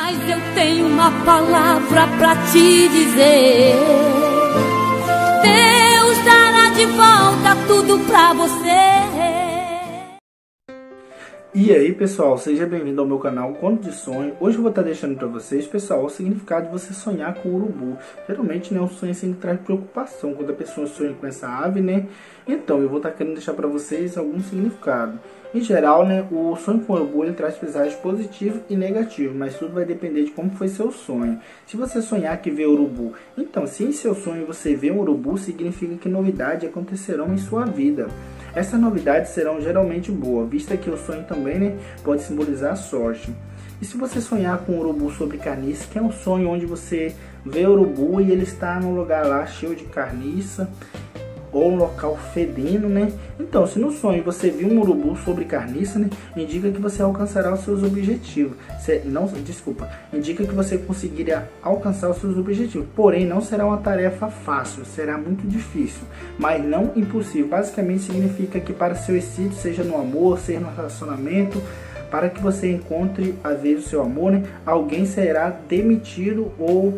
Mas eu tenho uma palavra pra te dizer: Deus dará de volta tudo pra você. E aí pessoal, seja bem-vindo ao meu canal Conto de Sonho. Hoje eu vou estar deixando para vocês, pessoal, o significado de você sonhar com o urubu. Geralmente, né, um sonho assim que traz preocupação quando a pessoa sonha com essa ave, né? Então, eu vou estar querendo deixar para vocês algum significado. Em geral, né, o sonho com o urubu ele traz mensagens positivas e negativas, mas tudo vai depender de como foi seu sonho. Se você sonhar que vê urubu, então se em seu sonho você vê um urubu, significa que novidades acontecerão em sua vida. Essas novidades serão geralmente boas, vista que o sonho também, né, pode simbolizar a sorte. E se você sonhar com um urubu sobre carniça, que é um sonho onde você vê o urubu e ele está num lugar lá cheio de carniça, ou um local fedendo, né? Então, se no sonho você viu um urubu sobre carniça, né, indica que você alcançará os seus objetivos. Indica que você conseguirá alcançar os seus objetivos. Porém, não será uma tarefa fácil, será muito difícil, mas não impossível. Basicamente significa que para seu êxito, seja no amor, seja no relacionamento, para que você encontre às vezes o seu amor, né, alguém será demitido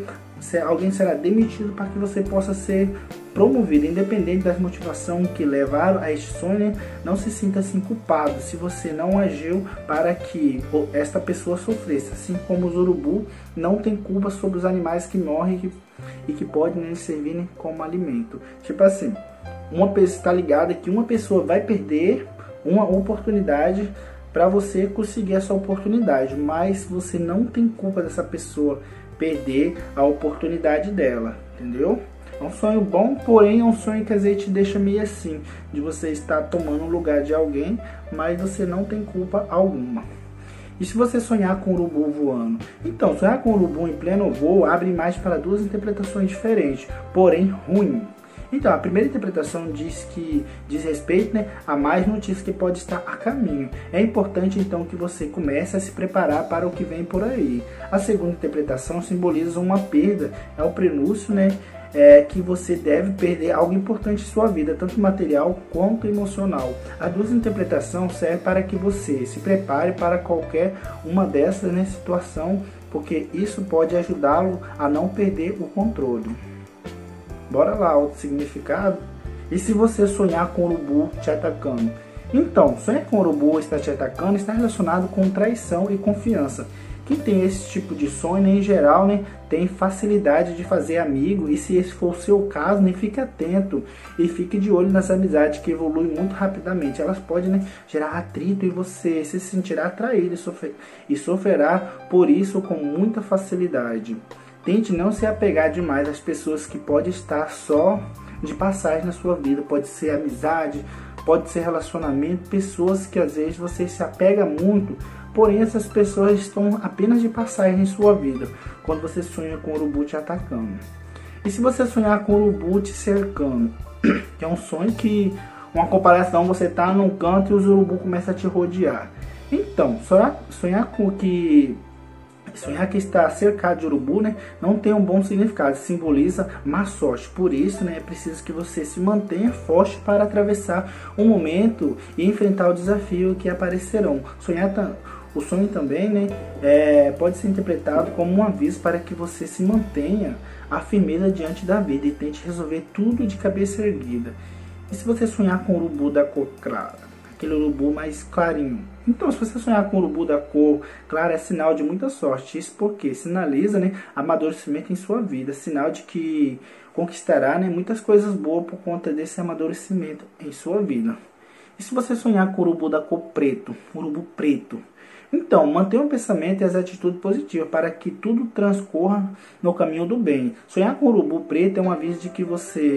para que você possa ser promovido, independente das motivações que levaram a este sonho, né? Não se sinta assim culpado se você não agiu para que esta pessoa sofresse, assim como os urubu não tem culpa sobre os animais que morrem e que podem, né, servir, né, como alimento. Tipo assim, uma pessoa está ligada que uma pessoa vai perder uma oportunidade para você conseguir essa oportunidade, mas você não tem culpa dessa pessoa perder a oportunidade dela, entendeu? É um sonho bom, porém é um sonho que às vezes te deixa meio assim, de você estar tomando o lugar de alguém, mas você não tem culpa alguma. E se você sonhar com o urubu voando? Então, sonhar com o urubu em pleno voo abre mais para duas interpretações diferentes, porém ruim. Então, a primeira interpretação diz respeito, né, a mais notícias que pode estar a caminho. É importante, então, que você comece a se preparar para o que vem por aí. A segunda interpretação simboliza uma perda, é o prenúncio, né, que você deve perder algo importante em sua vida, tanto material quanto emocional. As duas interpretações servem para que você se prepare para qualquer uma dessas, né, situação, porque isso pode ajudá-lo a não perder o controle. Bora lá, outro significado. E se você sonhar com o urubu te atacando? Então, sonhar com o urubu está te atacando está relacionado com traição e confiança. Quem tem esse tipo de sonho, né, em geral, né, tem facilidade de fazer amigo, e se esse for o seu caso, né, fique atento e fique de olho nas amizades que evoluem muito rapidamente. Elas podem, né, gerar atrito e você se sentirá atraído e sofrerá por isso com muita facilidade. Tente não se apegar demais às pessoas que podem estar só de passagem na sua vida. Pode ser amizade, pode ser relacionamento, pessoas que às vezes você se apega muito, porém essas pessoas estão apenas de passagem em sua vida, quando você sonha com o urubu te atacando. E se você sonhar com o urubu te cercando? Que é um sonho que, uma comparação, você está num canto e os urubu começam a te rodear. Então, sonhar que está cercado de urubu, né, não tem um bom significado, simboliza má sorte. Por isso, né, é preciso que você se mantenha forte para atravessar o momento e enfrentar o desafio que aparecerão. O sonho também, né, pode ser interpretado como um aviso para que você se mantenha a firmeza diante da vida e tente resolver tudo de cabeça erguida. E se você sonhar com o urubu da cor clara? Aquele urubu mais clarinho. Então, se você sonhar com o urubu da cor clara, é sinal de muita sorte. Isso porque sinaliza, né, amadurecimento em sua vida. Sinal de que conquistará, né, muitas coisas boas por conta desse amadurecimento em sua vida. E se você sonhar com o urubu da cor preto? Urubu preto. Então, mantenha o pensamento e as atitudes positivas para que tudo transcorra no caminho do bem. Sonhar com o urubu preto é um aviso de que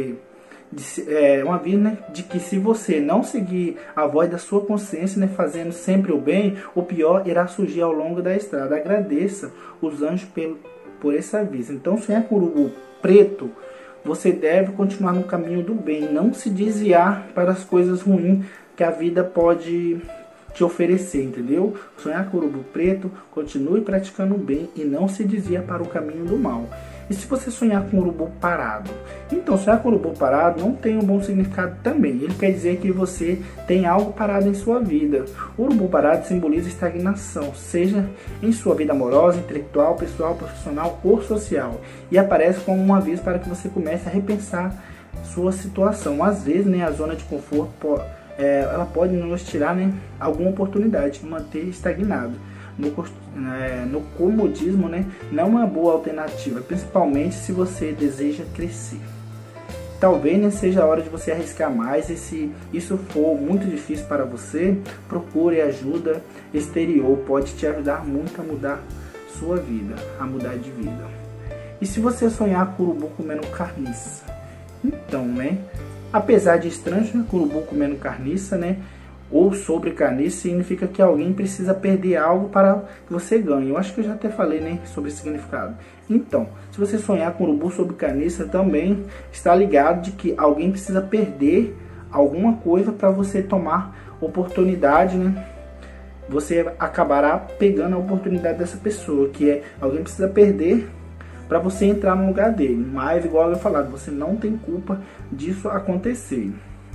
né, de que se você não seguir a voz da sua consciência, né, fazendo sempre o bem, o pior irá surgir ao longo da estrada. Agradeça os anjos por esse aviso. Então, sonhar com o urubu preto, você deve continuar no caminho do bem, não se desviar para as coisas ruins que a vida pode te oferecer, entendeu? Sonhar com o urubu preto, continue praticando o bem e não se desvia para o caminho do mal. E se você sonhar com um urubu parado? Então, sonhar com um urubu parado não tem um bom significado também. Ele quer dizer que você tem algo parado em sua vida. O urubu parado simboliza estagnação, seja em sua vida amorosa, intelectual, pessoal, profissional ou social. E aparece como um aviso para que você comece a repensar sua situação. Às vezes, né, a zona de conforto ela pode nos tirar, né, alguma oportunidade de manter estagnado. No comodismo, né, não é uma boa alternativa, principalmente se você deseja crescer. Talvez, né, seja a hora de você arriscar mais, e se isso for muito difícil para você, procure ajuda exterior, pode te ajudar muito a mudar sua vida, a mudar de vida. E se você sonhar com urubu comendo carniça? Então, né, apesar de estranho, né, urubu comendo carniça, né, ou sobre carniça, significa que alguém precisa perder algo para que você ganhe. Eu acho que eu já até falei, né, sobre esse significado. Então, se você sonhar com urubu sobre carniça, também está ligado de que alguém precisa perder alguma coisa para você tomar oportunidade, né? Você acabará pegando a oportunidade dessa pessoa, que é alguém precisa perder para você entrar no lugar dele. Mas, igual eu falado, você não tem culpa disso acontecer.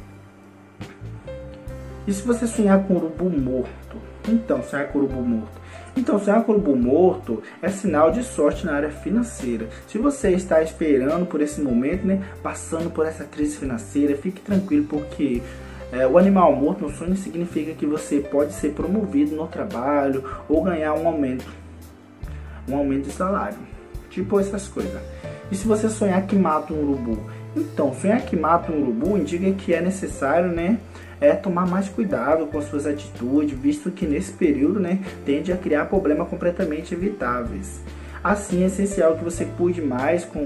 E se você sonhar com urubu morto? Então, sonhar com urubu morto. Então, sonhar com urubu morto é sinal de sorte na área financeira. Se você está esperando por esse momento, né, passando por essa crise financeira, fique tranquilo, porque o animal morto no sonho significa que você pode ser promovido no trabalho ou ganhar um aumento de salário. Tipo essas coisas. E se você sonhar que mata um urubu? Então, sonhar que mata um urubu indica que é necessário, né, tomar mais cuidado com suas atitudes, visto que nesse período, né, tende a criar problemas completamente evitáveis. Assim é essencial que você cuide mais com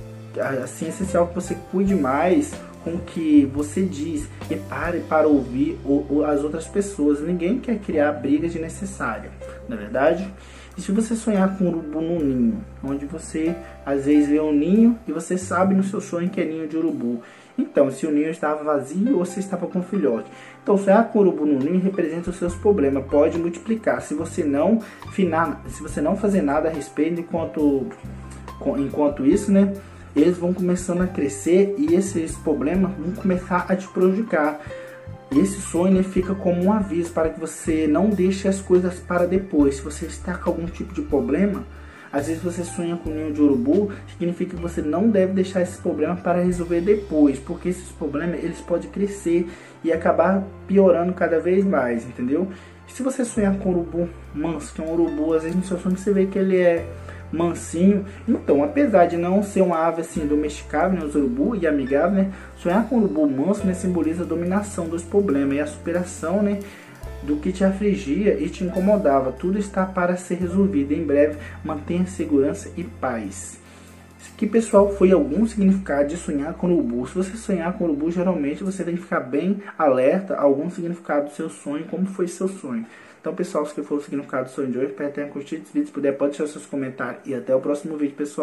o que você diz e pare para ouvir as outras pessoas. Ninguém quer criar brigas desnecessárias, não é verdade? E se você sonhar com um urubu no ninho, onde você às vezes vê um ninho e você sabe no seu sonho que é ninho de urubu, então se o ninho estava vazio ou se estava com filhote. Então, sonhar com urubu no ninho representa os seus problemas, pode multiplicar se você não fazer nada a respeito. Enquanto isso, né, eles vão começando a crescer e esses problemas vão começar a te prejudicar. Esse sonho, né, fica como um aviso para que você não deixe as coisas para depois. Se você está com algum tipo de problema, às vezes você sonha com um ninho de urubu, significa que você não deve deixar esses problemas para resolver depois, porque esses problemas eles podem crescer e acabar piorando cada vez mais, entendeu? E se você sonhar com um urubu manso, que é um urubu, às vezes no seu sonho você vê que ele é mansinho, então apesar de não ser uma ave assim domesticável, né, os urubu, e amigável, né, sonhar com um urubu manso, né, simboliza a dominação dos problemas e a superação, né, do que te afligia e te incomodava. Tudo está para ser resolvido em breve. Mantenha segurança e paz. Isso aqui, pessoal, foi algum significado de sonhar com urubu. Se você sonhar com urubu, geralmente você tem que ficar bem alerta a algum significado do seu sonho, como foi seu sonho. Então, pessoal, esse aqui foi o significado do sonho de hoje. Espero que tenham curtido esse vídeo. Se puder, pode deixar seus comentários. E até o próximo vídeo, pessoal.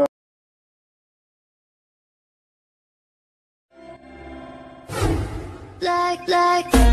Like